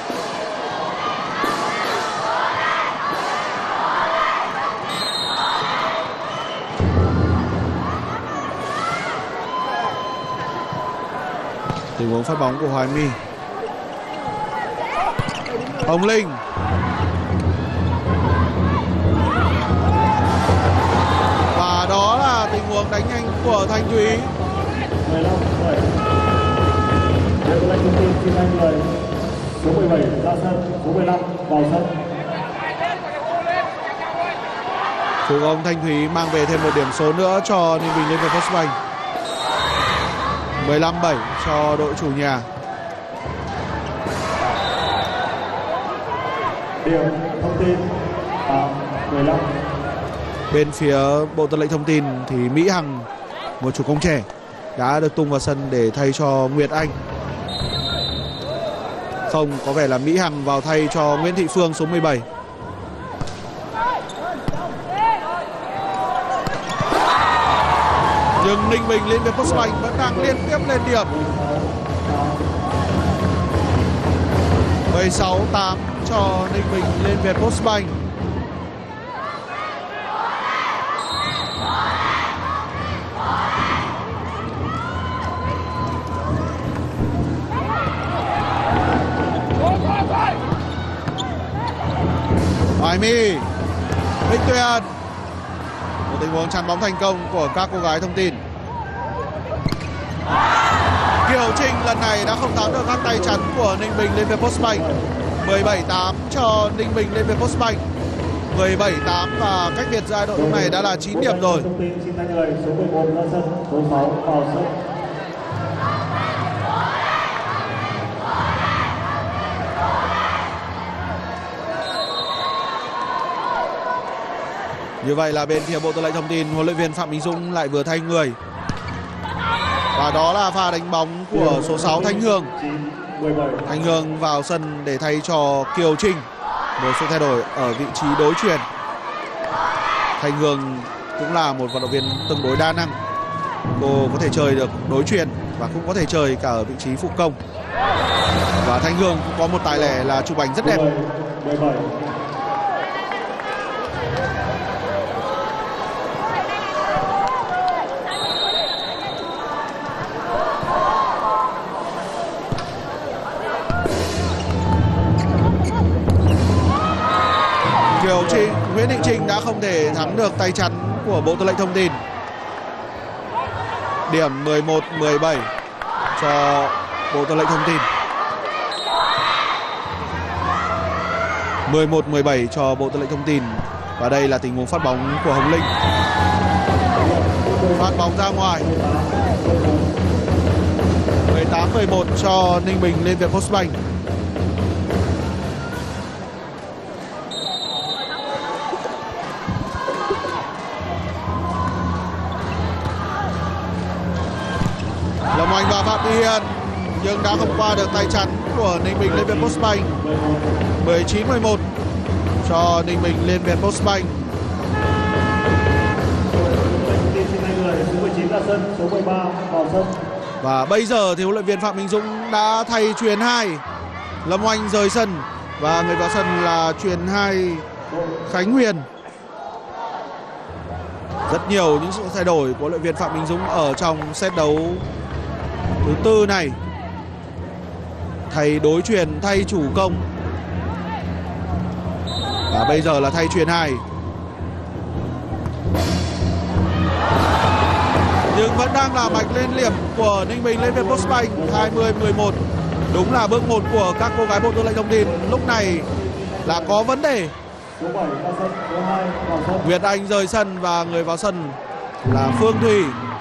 Tình huống phát bóng của Hoài My. Hồng Linh, và đó là tình huống đánh nhanh của Thanh Thúy. mười lăm bảy. Bộ Tư lệnh Thông tin xin anh người số mười bảy ra sân, số mười lăm vào sân. Phụ công Thanh Thúy mang về thêm một điểm số nữa cho Ninh Bình lên về Postbank. mười lăm bảy cho đội chủ nhà. Điểm Thông tin tám mười lăm. Bên phía Bộ Tư lệnh Thông tin thì Mỹ Hằng, một chủ công trẻ, đã được tung vào sân để thay cho Nguyệt Anh. Không, có vẻ là Mỹ Hằng vào thay cho Nguyễn Thị Phương số mười bảy. Nhưng Ninh Bình lên về Postbank vẫn đang liên tiếp lên điểm. mười sáu tám cho Ninh Bình lên về Postbank. Hoài My, Bích Tuyền. Một tình huống chắn bóng thành công của các cô gái Thông tin. Kiều Trinh lần này đã không thắng được các tay chắn của Ninh Bình lên về Postbank. mười bảy tám cho Ninh Bình lên về Postbank. mười bảy tám và cách biệt giai đoạn lúc này đã là chín điểm rồi. Thông tin xin anh người số mười một ra sân, số sáu vào sân. Như vậy là bên phía Bộ Tư lệnh Thông tin, huấn luyện viên Phạm Minh Dũng lại vừa thay người. Và đó là pha đánh bóng của số sáu Thanh Hương. Thanh Hương vào sân để thay cho Kiều Trinh. Một sự thay đổi ở vị trí đối chuyền. Thanh Hương cũng là một vận động viên tương đối đa năng. Cô có thể chơi được đối chuyền và cũng có thể chơi cả ở vị trí phụ công. Và Thanh Hương cũng có một tài lẻ là chụp ảnh rất đẹp. Kiều Trinh, Nguyễn Thị Trinh đã không thể thắng được tay chắn của Bộ Tư lệnh Thông tin. Điểm mười một mười bảy cho Bộ Tư lệnh Thông tin. mười một mười bảy cho Bộ Tư lệnh Thông tin. Và đây là tình huống phát bóng của Hồng Linh. Phát bóng ra ngoài. mười tám mười một cho Ninh Bình lên về Postbank. Oanh và Phạm Thị Hiền nhưng đã không qua được tay chắn của Ninh Bình Liên Việt Postbank. mười chín mười một cho Ninh Bình Liên Việt Postbank. Và bây giờ thì huấn luyện viên Phạm Minh Dũng đã thay chuyền hai. Lâm Oanh rời sân và người vào sân là chuyền hai Khánh Huyền. Rất nhiều những sự thay đổi của huấn luyện viên Phạm Minh Dũng ở trong set đấu thứ tư này. Thay đối chuyền, thay chủ công. Và bây giờ là thay chuyền hai. Nhưng vẫn đang là mạch lên điểm của Ninh Bình Liên Việt Postbank. Hai mươi mười một. Đúng là bước một của các cô gái Bộ Tư lệnh Thông tin lúc này là có vấn đề. Nguyệt Anh rời sân và người vào sân là Phương Thùy.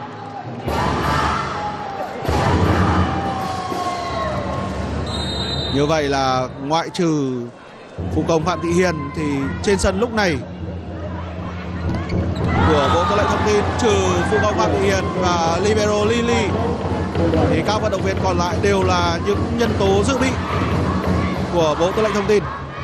Như vậy là ngoại trừ phụ công Phạm Thị Hiền thì trên sân lúc này của Bộ Tư lệnh Thông tin, trừ phụ công Phạm Thị Hiền và libero Lily, thì các vận động viên còn lại đều là những nhân tố dự bị của Bộ Tư lệnh Thông tin.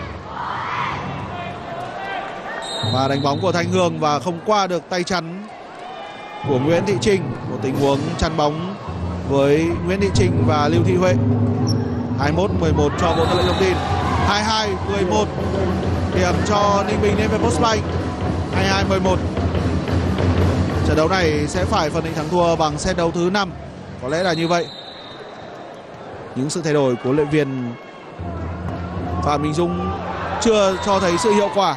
Và đánh bóng của Thanh Hương và không qua được tay chắn của Nguyễn Thị Trinh. Một tình huống chắn bóng với Nguyễn Thị Trinh và Lưu Thị Huệ. Hai mươi mốt mười một cho Bộ Tư lệnh Thông tin. Hai mươi hai mười một điểm cho Ninh Bình Liên Việt Postbank. Hai mươi hai mười một. Trận đấu này sẽ phải phân định thắng thua bằng set đấu thứ năm. Có lẽ là như vậy. Những sự thay đổi của huấn luyện viên Phạm Minh Dũng chưa cho thấy sự hiệu quả.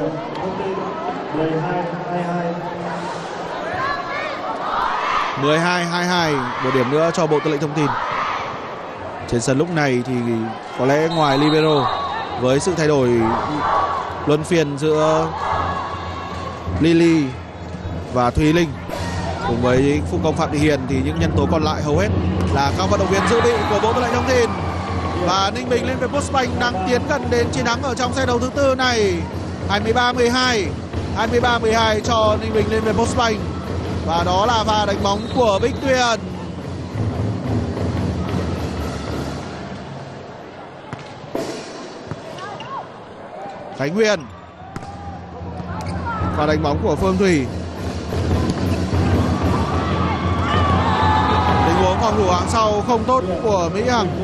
mười hai hai mươi hai, một điểm nữa cho Bộ Tư lệnh Thông tin. Trên sân lúc này thì có lẽ ngoài libero, với sự thay đổi luân phiên giữa Lily và Thùy Linh cùng với phụ công Phạm Thị Hiền thì những nhân tố còn lại hầu hết là các vận động viên dự bị của Bộ Tư lệnh Thông tin. Và Ninh Bình Liên Việt Postbank đang tiến gần đến chiến thắng ở trong set đấu thứ tư này. hai mươi ba mười hai, hai mươi ba mười hai cho Ninh Bình Liên Việt Postbank. Và đó là pha đánh bóng của Bích Tuyền. Khánh Huyền. Và đánh bóng của Phương Thùy. Tình huống phòng thủ hàng sau không tốt của Mỹ Hằng.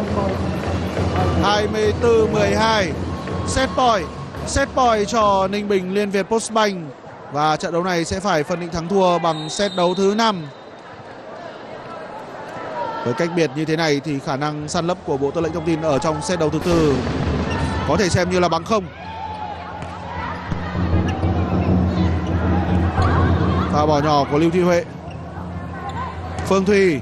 hai mươi tư mười hai. Set point. Set point cho Ninh Bình Liên Việt Postbank. Và trận đấu này sẽ phải phân định thắng thua bằng set đấu thứ năm. Với cách biệt như thế này thì khả năng săn lấp của Bộ Tư lệnh Thông tin ở trong set đấu thứ tư có thể xem như là bằng không. Pha bỏ nhỏ của Lưu Thị Huệ. Phương Thùy.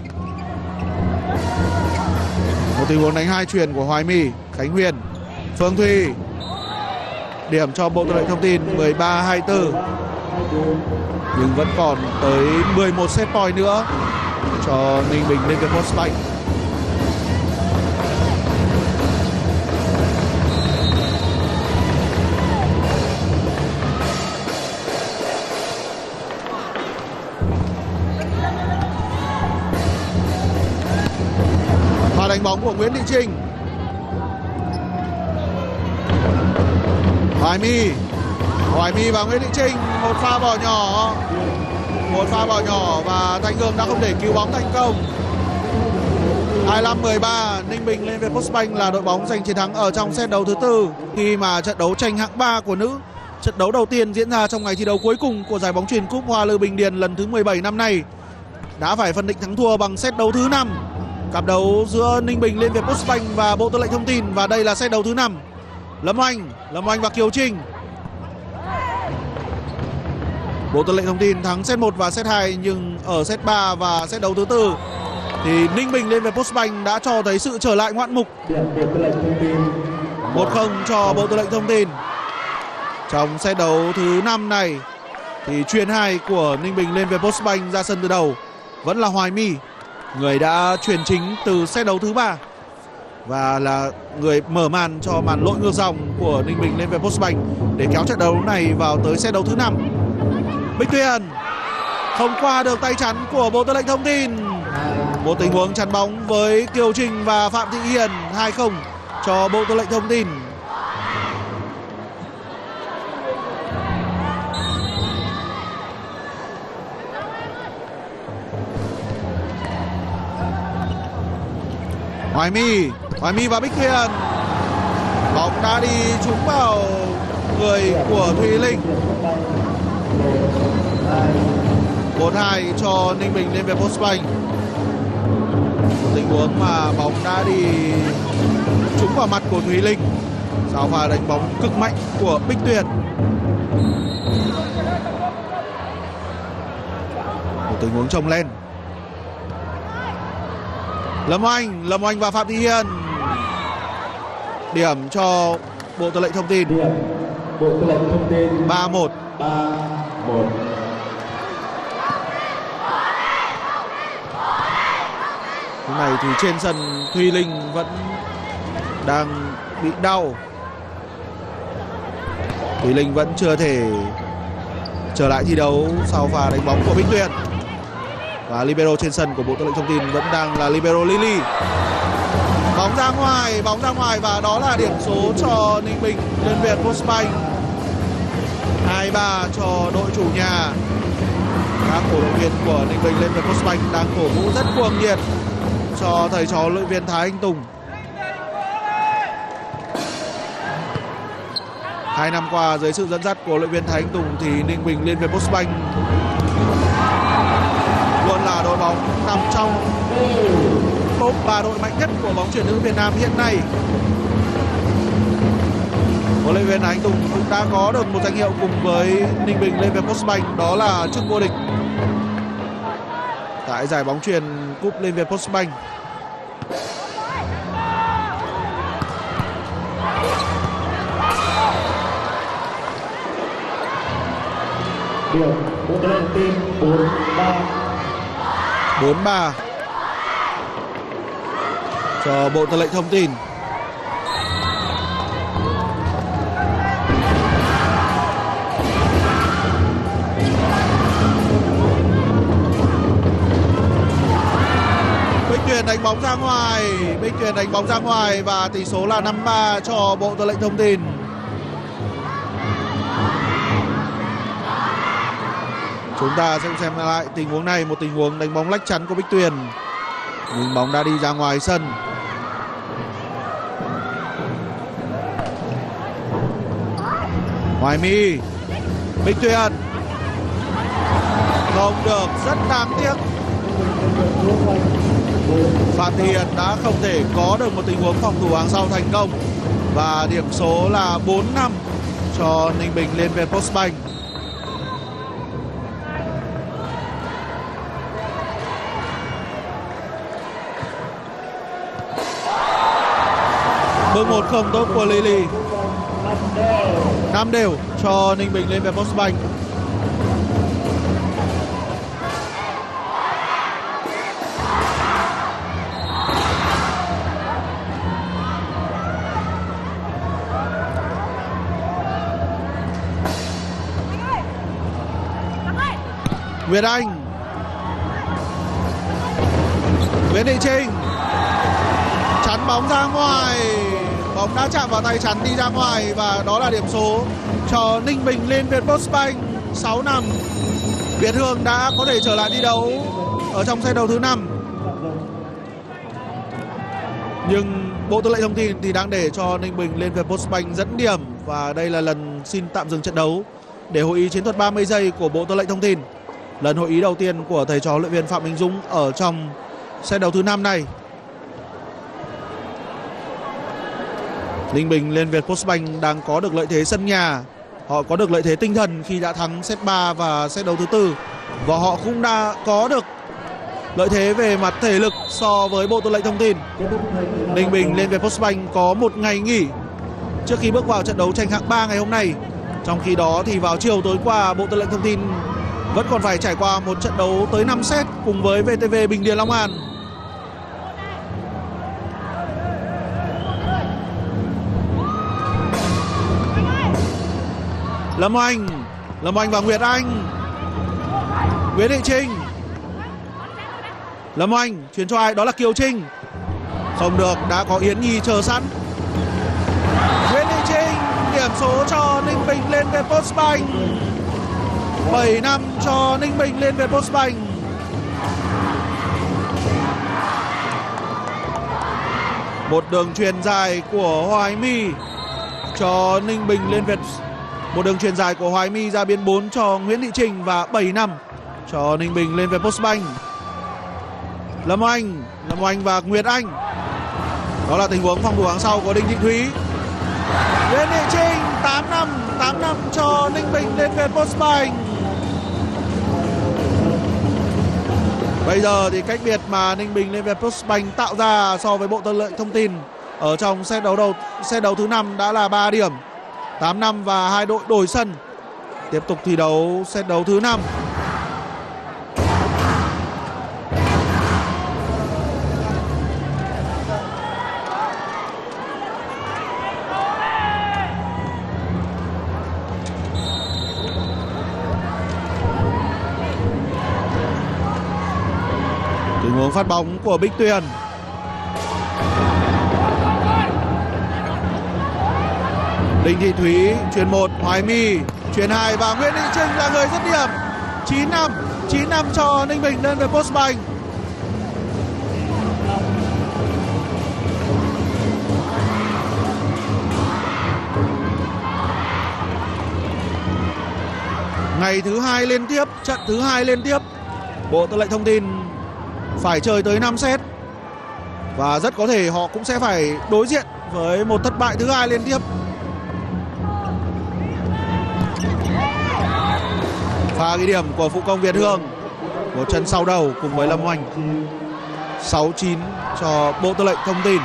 Một tình huống đánh hai chuyền của Hoài My. Khánh Huyền. Phương Thùy. Điểm cho Bộ Tư lệnh Thông tin mười ba hai mươi tư. Nhưng vẫn còn tới mười một set point nữa cho Ninh Bình Liên Việt Postbank. Pha đánh bóng của Nguyễn Thị Trinh. Hoài My. Hoài My và Nguyễn Thị Trinh. Một pha bỏ nhỏ. Một pha bỏ nhỏ và Thanh Hương đã không thể cứu bóng thành công. hai mươi lăm mười ba. Ninh Bình Liên Việt Postbank là đội bóng giành chiến thắng ở trong set đấu thứ tư. Khi mà trận đấu tranh hạng ba của nữ, trận đấu đầu tiên diễn ra trong ngày thi đấu cuối cùng của giải bóng chuyền cúp Hoa Lư Bình Điền lần thứ mười bảy năm nay, đã phải phân định thắng thua bằng set đấu thứ năm. Cặp đấu giữa Ninh Bình Liên Việt Postbank và Bộ Tư lệnh Thông tin. Và đây là set đấu thứ năm. Lâm Oanh. Lâm Oanh và Kiều Trinh. Bộ Tư lệnh Thông tin thắng set một và set hai. Nhưng ở set ba và set đấu thứ tư thì Ninh Bình Liên Việt Postbank đã cho thấy sự trở lại ngoạn mục. Một không cho Bộ Tư lệnh Thông tin. Trong set đấu thứ năm này thì chuyền hai của Ninh Bình Liên Việt Postbank ra sân từ đầu vẫn là Hoài My, người đã chuyền chính từ set đấu thứ ba và là người mở màn cho màn lội ngược dòng của Ninh Bình Liên Việt Postbank để kéo trận đấu này vào tới set đấu thứ năm. Bích Tuyền không qua được tay chắn của Bộ Tư lệnh Thông tin. Một tình huống chắn bóng với Kiều Trinh và Phạm Thị Hiền, hai không cho Bộ Tư lệnh Thông tin. Hoài My, Hoài My và Bích Huyền. Bóng đã đi trúng vào người của Thùy Linh. bốn hai cho Ninh Bình lên về Postbank. Tình huống mà bóng đã đi trúng vào mặt của Thùy Linh. Sau pha đánh bóng cực mạnh của Bích Tuyền. Một tình huống chồng lên. Lâm Oanh, Lâm Oanh và Phạm Thị Hiền. Điểm cho Bộ Tư lệnh Thông tin. Điểm Bộ Tư lệnh Thông tin ba một. ba một. Lúc này thì trên sân Thùy Linh vẫn đang bị đau. Thùy Linh vẫn chưa thể trở lại thi đấu sau pha đánh bóng của Bích Tuyền. Và libero trên sân của Bộ Tư lệnh Thông tin vẫn đang là libero Lily. Bóng ra ngoài, bóng ra ngoài và đó là điểm số cho Ninh Bình Liên Việt Postbank. hai ba cho đội chủ nhà. Các cổ động viên của Ninh Bình Liên Việt Postbank đang cổ vũ rất cuồng nhiệt cho thầy trò huấn luyện viên Thái Anh Tùng. Hai năm qua dưới sự dẫn dắt của huấn luyện viên Thái Anh Tùng thì Ninh Bình Liên Việt Postbank luôn là đội bóng nằm trong top ba đội mạnh nhất của bóng chuyền nữ Việt Nam hiện nay. Huấn luyện viên Thái Anh Tùng cũng đã có được một danh hiệu cùng với Ninh Bình Liên Việt Postbank, đó là chức vô địch tại giải bóng chuyền cúp Liên Việt Postbank. Điểm Bộ Tư lệnh Thông tin bốn ba. bốn ba cho Bộ Tư lệnh Thông tin. Bích Tuyền đánh bóng ra ngoài, Bích Tuyền đánh bóng ra ngoài và tỷ số là năm ba cho Bộ Tư lệnh Thông tin. Chúng ta sẽ xem lại tình huống này, một tình huống đánh bóng lách chắn của Bích Tuyền. Nhưng bóng đã đi ra ngoài sân. Hoài My, Bích Tuyền. Không được, rất đáng tiếc. Phạm Thị Hiền đã không thể có được một tình huống phòng thủ hàng sau thành công. Và điểm số là bốn năm cho Ninh Bình Liên Việt Postbank. Bước một không tốt của Lily. năm đều cho Ninh Bình Liên Việt Postbank. Nguyệt Anh, Nguyễn Thị Trinh chắn bóng ra ngoài, bóng đã chạm vào tay chắn đi ra ngoài và đó là điểm số cho Ninh Bình Liên Việt Postbank sáu năm. Việt Hương đã có thể trở lại thi đấu ở trong set đấu thứ năm. Nhưng Bộ Tư lệnh Thông tin thì đang để cho Ninh Bình Liên Việt Postbank dẫn điểm và đây là lần xin tạm dừng trận đấu để hội ý chiến thuật ba mươi giây của Bộ Tư lệnh Thông tin. Lần hội ý đầu tiên của thầy trò huấn luyện viên Phạm Minh Dũng ở trong set đấu thứ năm này. Ninh Bình Liên Việt Postbank đang có được lợi thế sân nhà. Họ có được lợi thế tinh thần khi đã thắng set ba và set đấu thứ tư. Và họ cũng đã có được lợi thế về mặt thể lực so với Bộ Tư lệnh Thông tin. Ninh Bình Liên Việt Postbank có một ngày nghỉ trước khi bước vào trận đấu tranh hạng ba ngày hôm nay. Trong khi đó thì vào chiều tối qua, Bộ Tư lệnh Thông tin vẫn còn phải trải qua một trận đấu tới năm set cùng với vê tê vê Bình Điền Long An. Lâm Oanh, Lâm Oanh và Nguyệt Anh. Nguyễn Thị Trinh. Lâm Oanh chuyển cho ai? Đó là Kiều Trinh. Không được, đã có Yến Nhi chờ sẵn. Nguyễn Thị Trinh, điểm số cho Ninh Bình lên về Postbank. bảy năm cho Ninh Bình lên về Postbank. Một đường chuyền dài của Hoài My cho Ninh Bình lên về. Một đường chuyền dài của Hoài My ra biên bốn cho Nguyễn Thị Trinh và bảy năm cho Ninh Bình lên về Postbank. Lâm Oanh, Lâm Oanh và Nguyệt Anh. Đó là tình huống phòng thủ hàng sau của Đinh Thị Thúy. Nguyễn Thị Trinh tám năm, tám năm cho Ninh Bình lên về Postbank. Bây giờ thì cách biệt mà Ninh Bình lên về Postbank tạo ra so với Bộ Tư lệnh Thông tin ở trong set đấu đầu set đấu thứ năm đã là ba điểm. tám năm và hai đội đổi sân. Tiếp tục thi đấu set đấu thứ năm. Tình huống phát bóng của Bích Tuyền. Đinh Thị Thúy chuyền một, Hoài My chuyền hai và Nguyễn Thị Trinh là người dứt điểm. chín năm, chín năm cho Ninh Bình lên về Postbank. Ngày thứ hai liên tiếp, trận thứ hai liên tiếp, Bộ Tư lệnh Thông tin phải chơi tới năm set. Và rất có thể họ cũng sẽ phải đối diện với một thất bại thứ hai liên tiếp. Pha ghi điểm của phụ công Việt Hương, một chân sau đầu cùng với Lâm Oanh. Sáu chín cho Bộ Tư lệnh Thông tin.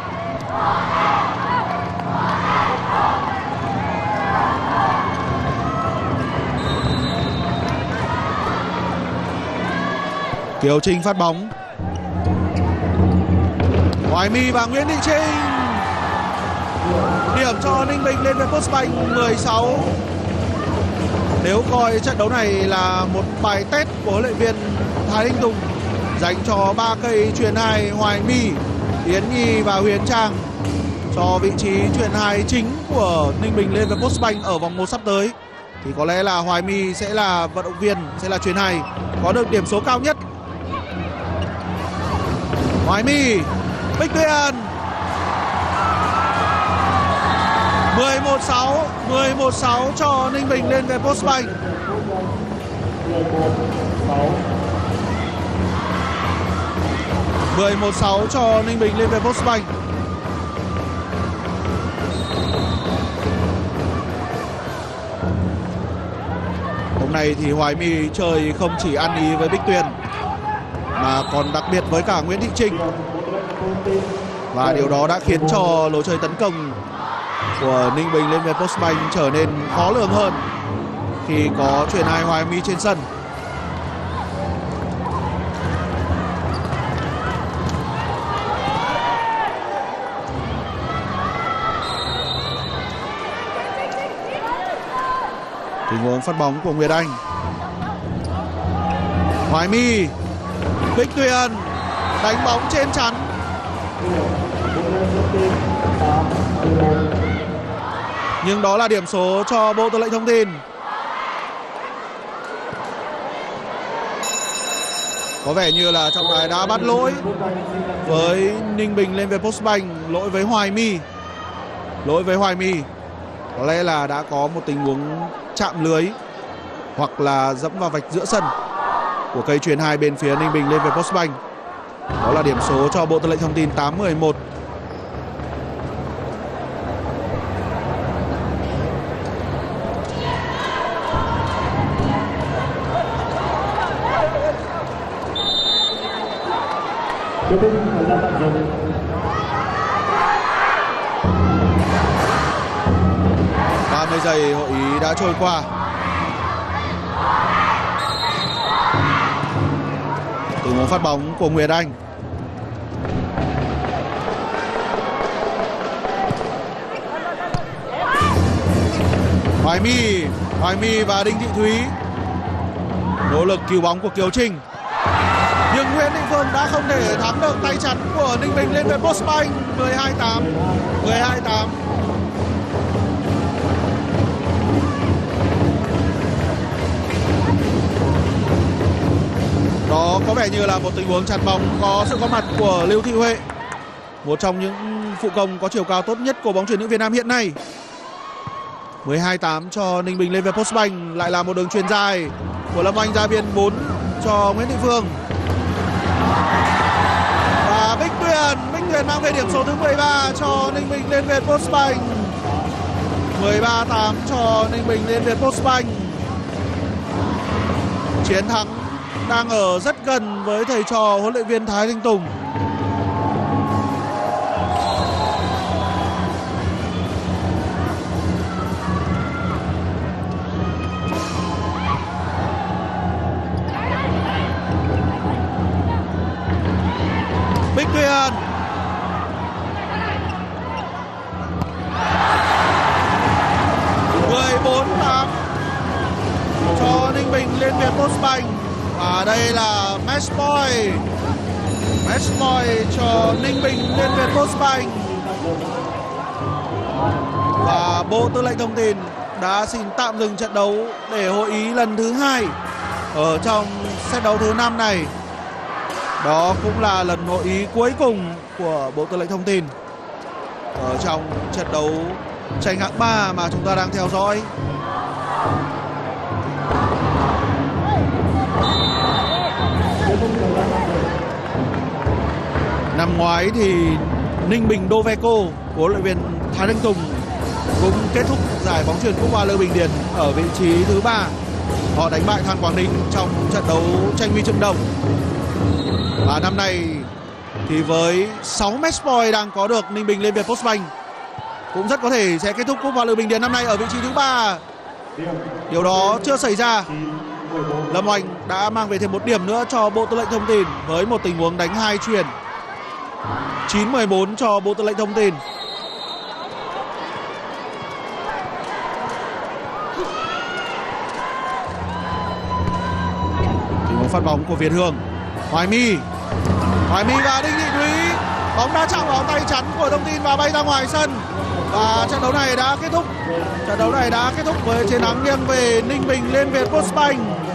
Kiều Trinh phát bóng. Hoài My và Nguyễn Thị Trinh. Điểm cho Ninh Bình lên về Postbank mười sáu. Nếu coi trận đấu này là một bài test của huấn luyện viên Thái Anh Tùng dành cho ba cây chuyền hai Hoài My, Yến Nhi và Huyền Trang cho vị trí chuyền hai chính của Ninh Bình lên với Postbank ở vòng một sắp tới, thì có lẽ là Hoài My sẽ là vận động viên, sẽ là chuyền hai có được điểm số cao nhất. Hoài My, Bích Tuyền. mười một sáu, mười một sáu cho Ninh Bình lên về Postbank. mười một sáu cho Ninh Bình lên về Postbank. Hôm nay thì Hoài My chơi không chỉ ăn ý với Bích Tuyền mà còn đặc biệt với cả Nguyễn Thị Trinh. Và điều đó đã khiến cho lối chơi tấn công của Ninh Bình lên về Postbank trở nên khó lường hơn khi có chuyền hai Hoài My trên sân. Tình huống phát bóng của Nguyệt Anh. Hoài My, Bích Tuyền đánh bóng trên chắn. Nhưng đó là điểm số cho Bộ Tư lệnh Thông tin. Có vẻ như là trọng tài đã bắt lỗi với Ninh Bình lên về Postbank, lỗi với Hoài My. Lỗi với Hoài My. Có lẽ là đã có một tình huống chạm lưới hoặc là dẫm vào vạch giữa sân của cây chuyền hai bên phía Ninh Bình lên về Postbank. Đó là điểm số cho Bộ Tư lệnh Thông tin tám mười một. Kết thúc thời gian tạm dừng. ba mươi giây hội ý đã trôi qua. Tình huống phát bóng của Nguyệt Anh. Hoài My, Hoài My và Đinh Thị Thúy. Nỗ lực cứu bóng của Kiều Trinh. Nhưng Nguyễn Thị Phương đã không thể thắng được tay chắn của Ninh Bình lên về Postbank. mười hai tám. mười hai tám. Đó có vẻ như là một tình huống chặn bóng có sự có mặt của Lưu Thị Huệ, một trong những phụ công có chiều cao tốt nhất của bóng chuyền nữ Việt Nam hiện nay. mười hai tám cho Ninh Bình lên về Postbank. Lại là một đường chuyền dài của Lâm Anh ra biên bốn cho Nguyễn Thị Phương. Và Bích Tuyền, Bích Tuyền mang về điểm số thứ mười ba cho Ninh Bình lên về Postbank. mười ba tám cho Ninh Bình lên về Postbank. Chiến thắng đang ở rất gần với thầy trò huấn luyện viên Thái Thanh Tùng. Bích Tuyền mười bốn tám cho Ninh Bình lên về Postbank. Và đây là match point. Match point cho Ninh Bình lên về Postbank. Và Bộ Tư lệnh Thông tin đã xin tạm dừng trận đấu để hội ý lần thứ hai ở trong set đấu thứ năm này. Đó cũng là lần hội ý cuối cùng của Bộ Tư lệnh Thông tin ở trong trận đấu tranh hạng ba mà chúng ta đang theo dõi. Năm ngoái thì Ninh Bình Doveco của huấn luyện viên Thái Thanh Tùng cũng kết thúc giải bóng chuyền Cúp Hoa Lư Bình Điền ở vị trí thứ ba. Họ đánh bại Than Quảng Ninh trong trận đấu tranh huy chương đồng. Và năm nay thì với sáu match point đang có được, Ninh Bình lên về Postbank cũng rất có thể sẽ kết thúc Cúp Hoa Lư Bình Điền năm nay ở vị trí thứ ba. Điều đó chưa xảy ra. Lâm Oanh đã mang về thêm một điểm nữa cho Bộ Tư lệnh Thông tin với một tình huống đánh hai chuyền. chín mười bốn cho Bộ Tư lệnh Thông tin. Tình huống phát bóng của Việt Hương. Hoài My. Hoài My và Đinh Thị Thúy. Bóng đã chạm vào tay chắn của Thông tin và bay ra ngoài sân. Và trận đấu này đã kết thúc. Trận đấu này đã kết thúc với chiến thắng nghiêng về Ninh Bình lên về Postbank.